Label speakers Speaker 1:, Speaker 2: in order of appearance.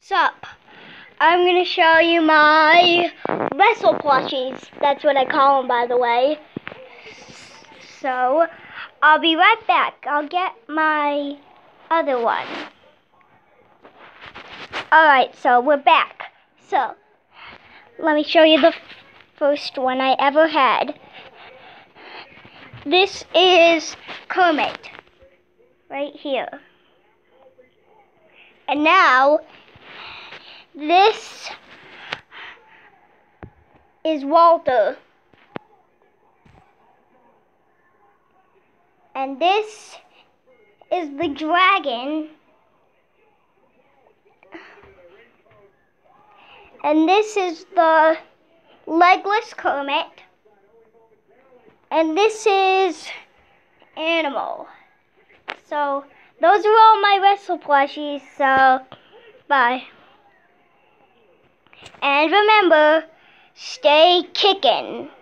Speaker 1: Sup? I'm gonna show you my Wrestle plushies. That's what I call them, by the way. So, I'll be right back. I'll get my other one. Alright, so we're back. So, let me show you the first one I ever had. This is Kermit. Right here. And now, this is Walter. And this is the dragon. And this is the legless Kermit. And this is Animal. So, those are all my Wrestle plushies, so, bye. And remember, stay kickin'.